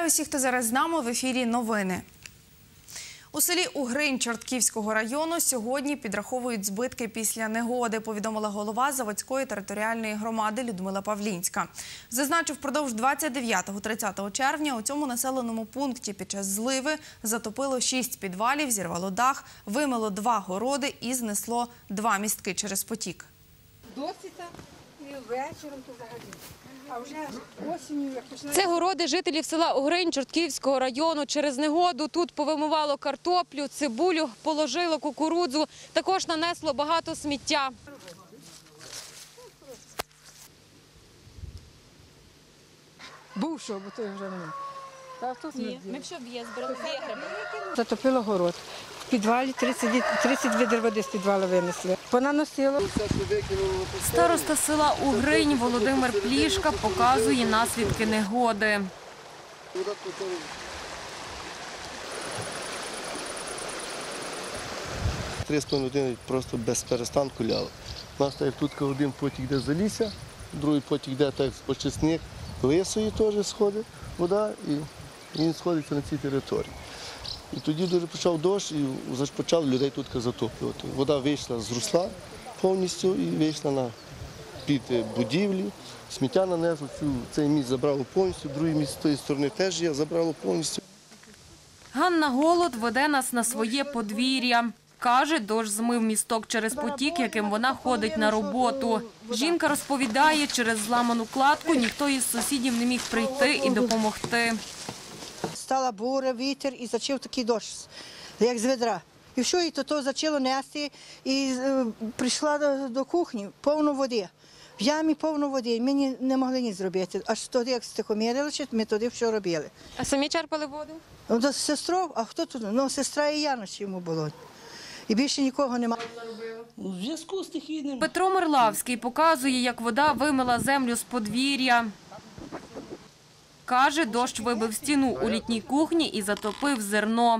Вітаю усіх, хто зараз з нами. В ефірі новини. У селі Угринь Чортківського району сьогодні підраховують збитки після негоди, повідомила голова Заводської територіальної громади Людмила Павлінська. Зазначу, впродовж 29-30 червня у цьому населеному пункті під час зливи затопило 6 підвалів, зірвало дах, вимило 2 городи і знесло 2 містки через потік. Досвіта і вечором то взагалі. А вже осінню, як починає... Це городи жителів села Угринь Чортківського району. Через негоду тут повимивало картоплю, цибулю, положило кукурудзу. Також нанесло багато сміття. Був що, бо то вже немає. Ні, ми б що б'є, збирали гриби. Затопило город. В підвалі 30 відер води з підвалу винесли. Понаносило. Староста села Угринь Володимир Плішка показує наслідки негоди. 3,5 години просто без перестанку ляло. У нас так, тут один потік йде за лісся, другий потік йде так по сніг, лисої теж сходить вода і він сходиться на цій території. І тоді дуже почав дощ і почав людей тут затоплювати. Вода вийшла з русла повністю і вийшла під будівлі. Сміття нанесло, цей міст забрало повністю, другий міст з тієї сторони теж є, забрало повністю. Ганна Голод веде нас на своє подвір'я. Каже, дощ змив місток через потік, яким вона ходить на роботу. Жінка розповідає, через зламану кладку ніхто із сусідів не міг прийти і допомогти. Стала буря, вітер і почав такий дощ, як з відра. І все, і то почало нести, і прийшла до кухні, повно води. В ямі повно води, ми не могли ні зробити. Аж тоді, як стихомірили, ми тоді все робили. А самі черпали воду? Ну, до сестру, а хто тут? Ну, сестра і я ночі йому було. І більше нікого немає. У зв'язку з стихійним... Петро Мерлавський показує, як вода вимила землю з подвір'я. Каже, дощ вибив стіну у літній кухні і затопив зерно.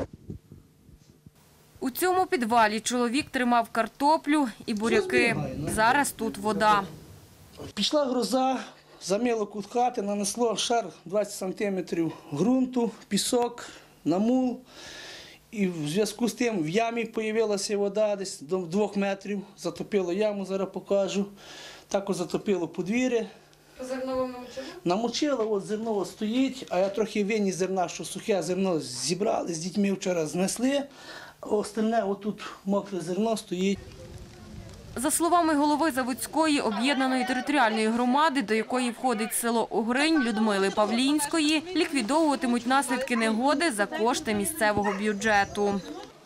У цьому підвалі чоловік тримав картоплю і буряки. Зараз тут вода. Пішла гроза, замило кут хати, нанесло шар 20 сантиметрів ґрунту, пісок, намул. І в зв'язку з тим в ямі з'явилася вода десь до 2 метрів. Затопило яму, зараз покажу. Також затопило подвір'я. Зерно вам намочило? Намочило, от зерно стоїть, а я трохи виніс зерна, що сухе зерно зібрали, з дітьми вчора знесли. А остальне отут мокре зерно стоїть. За словами голови Заводської об'єднаної територіальної громади, до якої входить село Угринь Людмили Павлінської, ліквідовуватимуть наслідки негоди за кошти місцевого бюджету.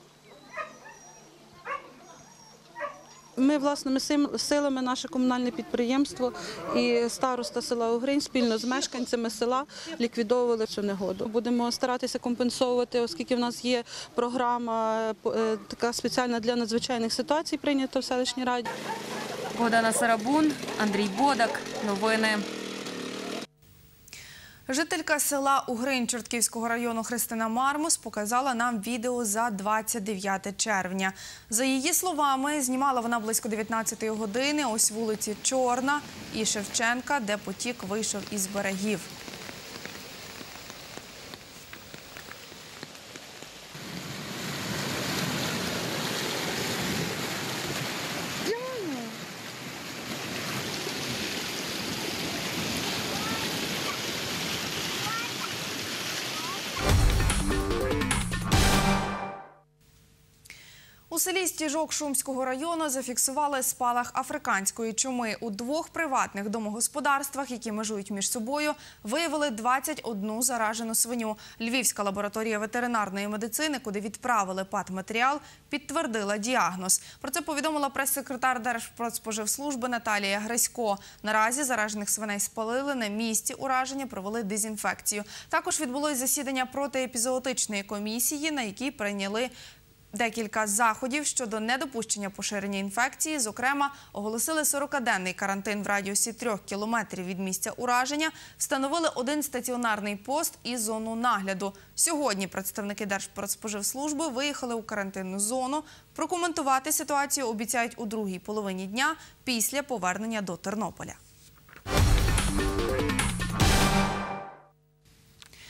Ми власними силами, наше комунальне підприємство і староста села Угринь спільно з мешканцями села ліквідовували цю негоду. Будемо старатися компенсувати, оскільки в нас є програма така спеціальна для надзвичайних ситуацій, прийнята в селищній раді. Богдана Сарабун, Андрій Бодак. Новини. Жителька села Угринь Чортківського району Христина Мармус показала нам відео за 29 червня. За її словами, знімала вона близько 19-ї години ось вулиці Чорна і Шевченка, де потік вийшов із берегів. У селі Стіжок Шумського району зафіксували спалах африканської чуми. У 2 приватних домогосподарствах, які межують між собою, виявили 21 заражену свиню. Львівська лабораторія ветеринарної медицини, куди відправили патматеріал, підтвердила діагноз. Про це повідомила прес-секретар Держпродспоживслужби Наталія Гресько. Наразі заражених свиней спалили, на місці ураження провели дезінфекцію. Також відбулось засідання протиепізоотичної комісії, на якій прийняли декілька заходів щодо недопущення поширення інфекції. Зокрема, оголосили 40-денний карантин в радіусі 3 кілометрів від місця ураження, встановили 1 стаціонарний пост і зону нагляду. Сьогодні представники Держпродспоживслужби виїхали у карантинну зону. Прокоментувати ситуацію обіцяють у другій половині дня після повернення до Тернополя.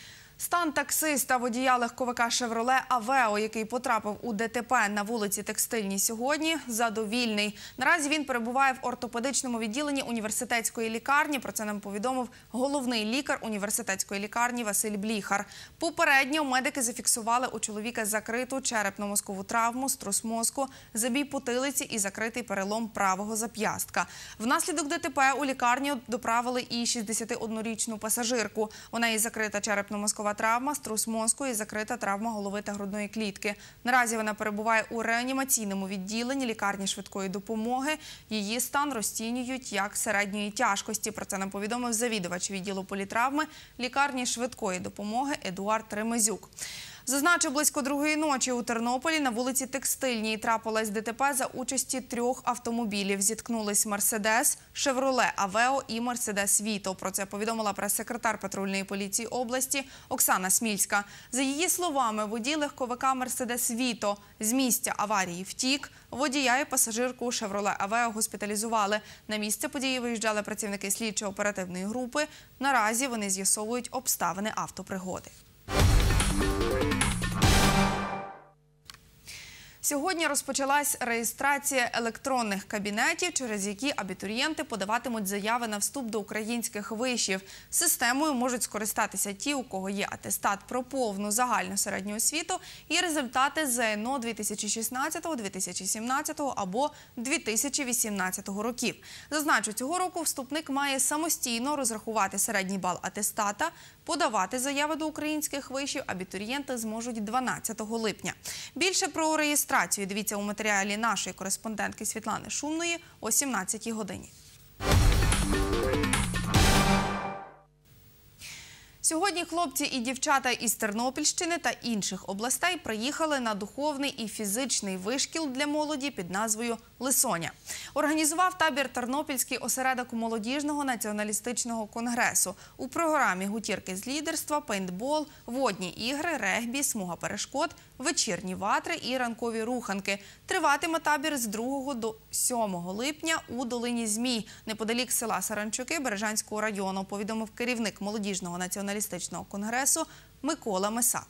Стан таксиста водія легковика «Шевроле Авео», який потрапив у ДТП на вулиці Текстильній сьогодні, задовільний. Наразі він перебуває в ортопедичному відділенні університетської лікарні. Про це нам повідомив головний лікар університетської лікарні Василь Бліхар. Попередньо медики зафіксували у чоловіка закриту черепно-мозкову травму, струс мозку, забій потилиці і закритий перелом правого зап'ястка. Внаслідок ДТП у лікарню доправили і 61-річну пасажирку. У неї закрита черепно-мозкова травма, струс мозку і закрита травма голови та грудної клітки. Наразі вона перебуває у реанімаційному відділенні лікарні швидкої допомоги. Її стан розцінюють як середньої тяжкості. Про це нам повідомив завідувач відділу політравми лікарні швидкої допомоги Едуард Ремезюк. Зазначу, близько 2-ї ночі у Тернополі на вулиці Текстильній трапилось ДТП за участі 3 автомобілів. Зіткнулись «Мерседес», «Шевроле Авео» і «Мерседес Віто». Про це повідомила прес-секретар патрульної поліції області Оксана Смільська. За її словами, водій легковика «Мерседес Віто» з місця аварії втік. Водія і пасажирку «Шевроле Авео» госпіталізували. На місце події виїжджали працівники слідчо-оперативної групи. Наразі вони з'ясовують обставини автопригоди. Сьогодні розпочалась реєстрація електронних кабінетів, через які абітурієнти подаватимуть заяви на вступ до українських вишів. Системою можуть скористатися ті, у кого є атестат про повну загальну середню освіту і результати ЗНО 2016, 2017 або 2018 років. Зазначу, цього року вступник має самостійно розрахувати середній бал атестата. Подавати заяви до українських вишів абітурієнти зможуть 12 липня. Більше про реєстрацію дивіться у матеріалі нашої кореспондентки Світлани Шумної о 17-й годині. Сьогодні хлопці і дівчата із Тернопільщини та інших областей приїхали на духовний і фізичний вишкіл для молоді під назвою «Лисоня». Організував табір Тернопільський осередок молодіжного націоналістичного конгресу. У програмі гутірки з лідерства, пейнтбол, водні ігри, регбі, смуга перешкод, вечірні ватри і ранкові руханки. Триватиме табір з 2 до 7 липня у долині Змій, неподалік села Саранчуки Бережанського району, повідомив керівник молодіжного націоналістичного конгресу Микола Месак.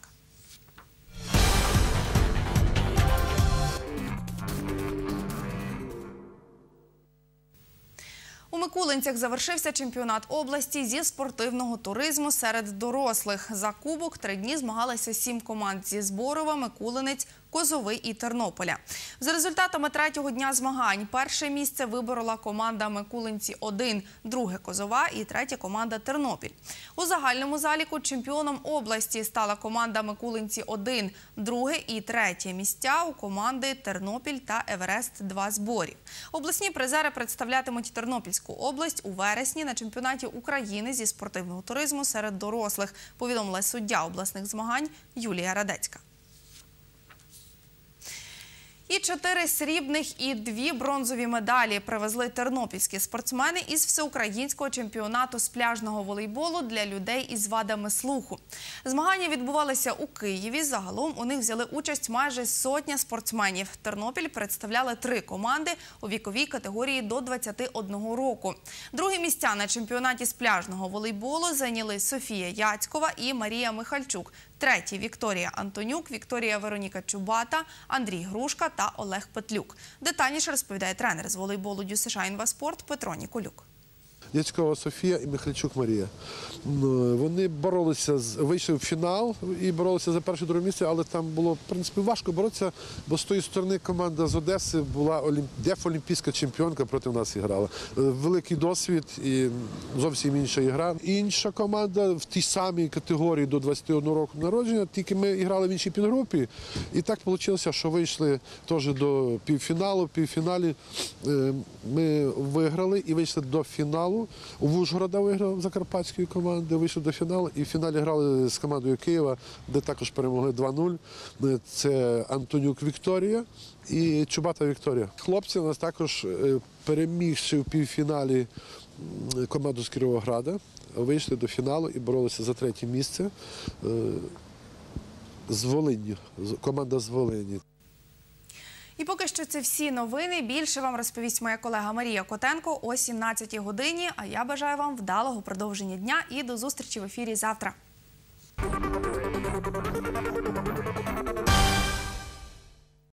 У Микулинцях завершився чемпіонат області зі спортивного туризму серед дорослих. За кубок 3 дні змагалися 7 команд зі Зборова, Микулинець, Козови і Тернополя. За результатами 3-го дня змагань перше місце виборола команда Микулинці-1, друге – Козова і третя команда Тернопіль. У загальному заліку чемпіоном області стала команда Микулинці-1, друге і третє місця у команди Тернопіль та Еверест-2 Зборів. Обласні призери представлятимуть Тернопільську область у вересні на чемпіонаті України зі спортивного туризму серед дорослих, повідомила суддя обласних змагань Юлія Радецька. І 4 срібних і 2 бронзові медалі привезли тернопільські спортсмени із всеукраїнського чемпіонату з пляжного волейболу для людей із вадами слуху. Змагання відбувалися у Києві. Загалом у них взяли участь майже 100 спортсменів. Тернопіль представляли 3 команди у віковій категорії до 21 року. Другі місця на чемпіонаті з пляжного волейболу зайняли Софія Яцькова і Марія Михальчук. Треті – Вікторія Антонюк, Вікторія Вероніка Чубата, Андрій Грушка та Олег Петлюк. Детальніше розповідає тренер з волейболу ДЮСШ «Інваспорт» Петро Ніколюк. Яцькова Софія і Михальчук Марія. Вони боролися, вийшли в фінал і боролися за перше-друге місце, але там було, в принципі, важко боротися, бо з тої сторони команда з Одеси була дефолімпійська чемпіонка, проти нас грала. Великий досвід і зовсім інша ігра. Інша команда в тій самій категорії до 21 року народження, тільки ми грали в іншій підгрупі. І так вийшло, що вийшли теж до півфіналу. В півфіналі ми виграли і вийшли до фіналу. У Ужгорода виграв закарпатської команди, вийшли до фіналу і в фіналі грали з командою Києва, де також перемогли 2-0. Це Антонюк Вікторія і Чубата Вікторія. Хлопці у нас також перемігши в півфіналі команду з Кіровограда, вийшли до фіналу і боролися за 3-є місце з Волинню, команда з Волині. І поки що це всі новини. Більше вам розповість моя колега Марія Котенко о 17-й годині. А я бажаю вам вдалого продовження дня і до зустрічі в ефірі завтра.